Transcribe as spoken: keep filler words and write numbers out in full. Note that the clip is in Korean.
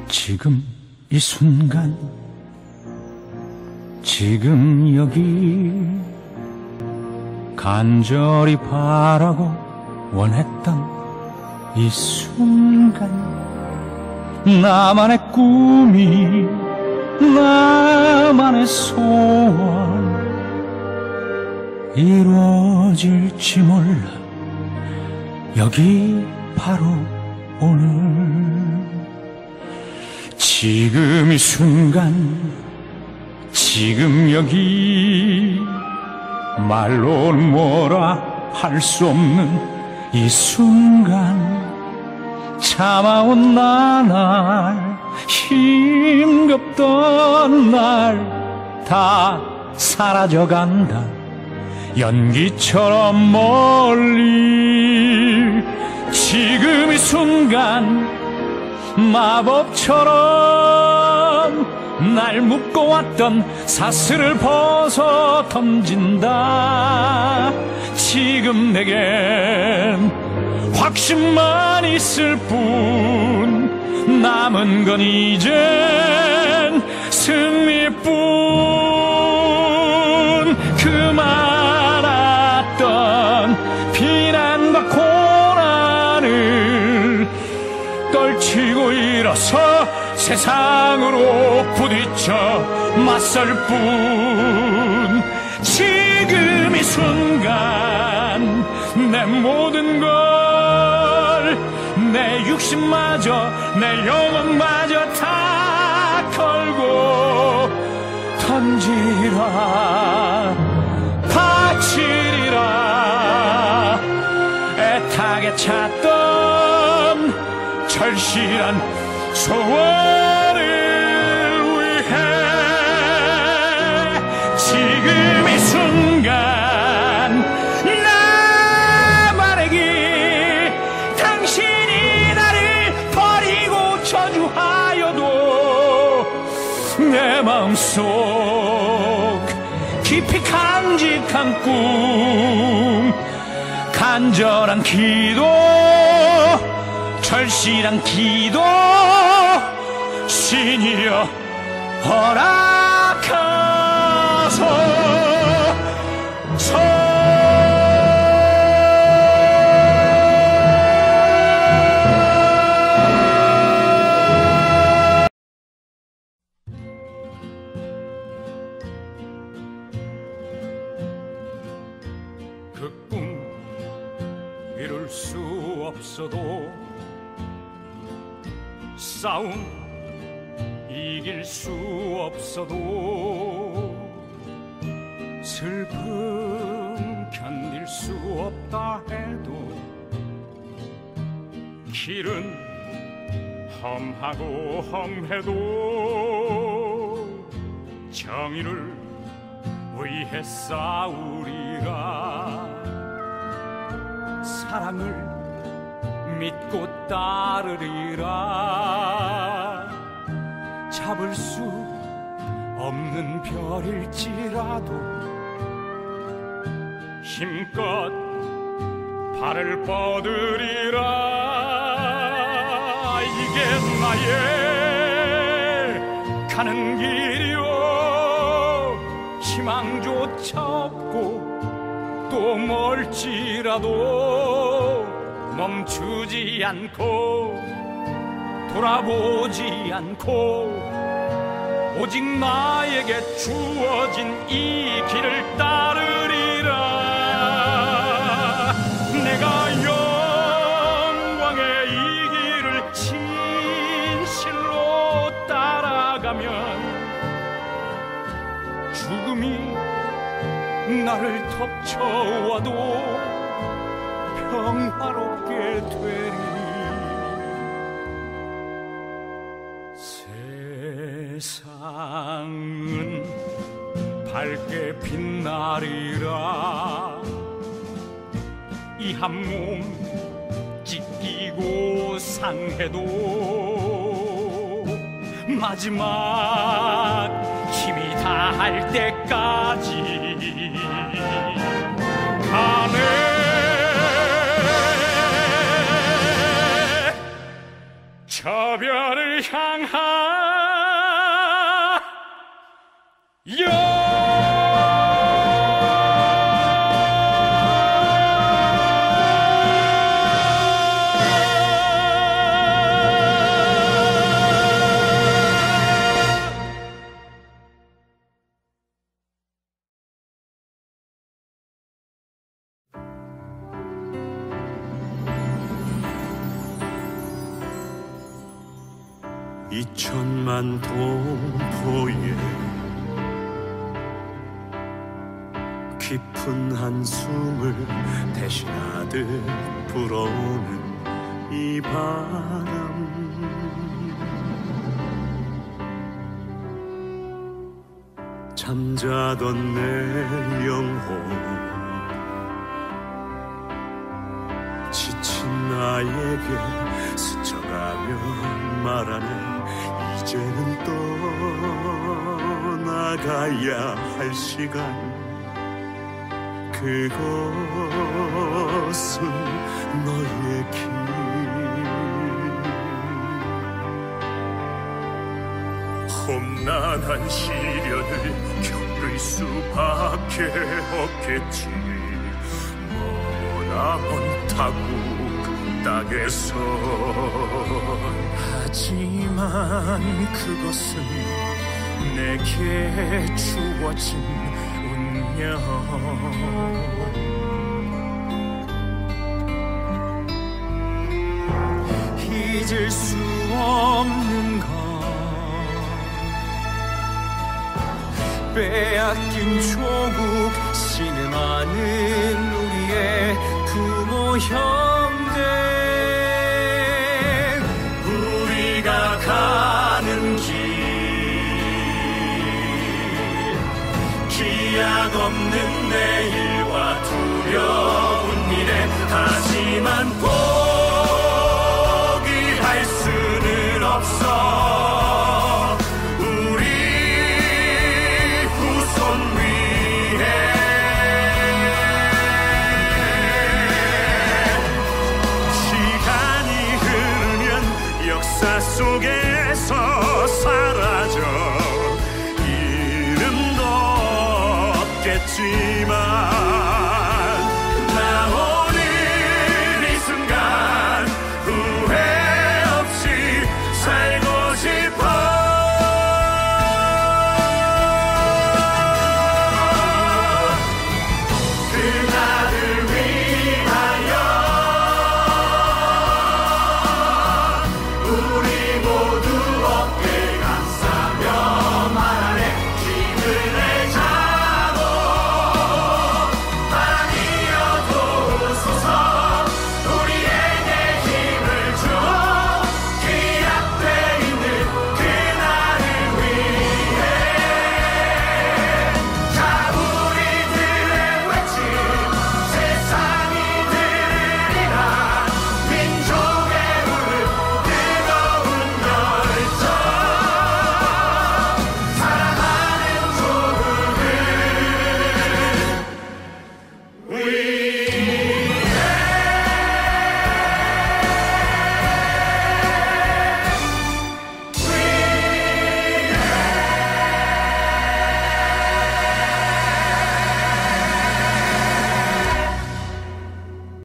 지금 이 순간, 지금 여기 간절히 바라고 원했던 이 순간, 나만의 꿈이, 나만의 소원 이루어질지 몰라. 여기 바로 오늘, 지금 이 순간, 지금 여기 말로는 뭐라 할 수 없는 이 순간, 참아온 나날, 힘겹던 날 다 사라져간다. 연기처럼 멀리, 지금 이 순간 마법처럼 날 묶어왔던 사슬을 벗어 던진다. 지금 내겐 확신만 있을 뿐, 남은 건 이젠 승리뿐. 그 많았던 비난과 고난을 떨치고 일어서 세상으로 부딪혀 맞설 뿐. 지금 이 순간 내 모든 걸, 내 육신마저 내 영혼마저 다 걸고 던지라, 바치리라. 애타게 찾던 절실한 소원을 위해. 지금 이 순간 나 말하기, 당신이 나를 버리고 저주하여도 내 마음속 깊이 간직한 꿈, 간절한 기도, 절실한 기도, 신이여 허락하소. 그 꿈 이룰 수 없어도, 싸움 이길 수 없어도, 슬픔 견딜 수 없다 해도, 길은 험하고 험해도 정의를 위해 싸우리라. 사랑을 믿고 따르리라. 잡을 수 없는 별일지라도 힘껏 발을 뻗으리라. 이게 나의 가는 길이요, 희망조차 없고 또 멀지라도 멈추지 않고 돌아보지 않고 오직 나에게 주어진 이 길을 따르리라. 내가 영광의 이 길을 진실로 따라가면 죽음이 나를 덮쳐와도 평화롭게 되리. 세상은 밝게 빛나리라. 이 한 몸 찢기고 상해도 마지막 힘이 다할 때까지 가네. 저별을 향하여 이천만 동포의 깊은 한숨을 대신하듯 불어오는 이 바람, 잠자던 내 영혼, 지친 나에게 스쳐가며 말하는 이제는 떠나가야 할 시간, 그것은 너의 길. 험난한 시련을 겪을 수밖에 없겠지. 머나먼 타국 땅에서. 하지만 그것은 내게 주어진 운명. 잊을 수 없는 것, 빼앗긴 조국 신음하는 우리의 부모 형제. 우리가 가는 길, 기약 없는 내일과 두려운 미래. 하지만 포기할 수는 없어. 우리 후손 위해 시간이 흐르면 역사 속에